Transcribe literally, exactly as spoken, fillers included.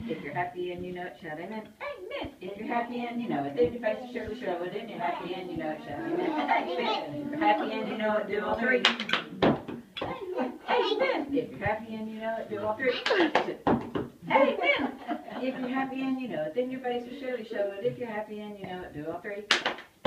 If you're happy and you know it, shout amen. Amen. If you're happy and you know it, then your face will surely show it. If you're happy and you know it, shout amen. Amen. If you're happy and you know it, do all three. Amen. If you're happy and you know it, do all three. Amen. If you're happy and you know it, then your face will surely show it. If you're happy and you know it, do all three.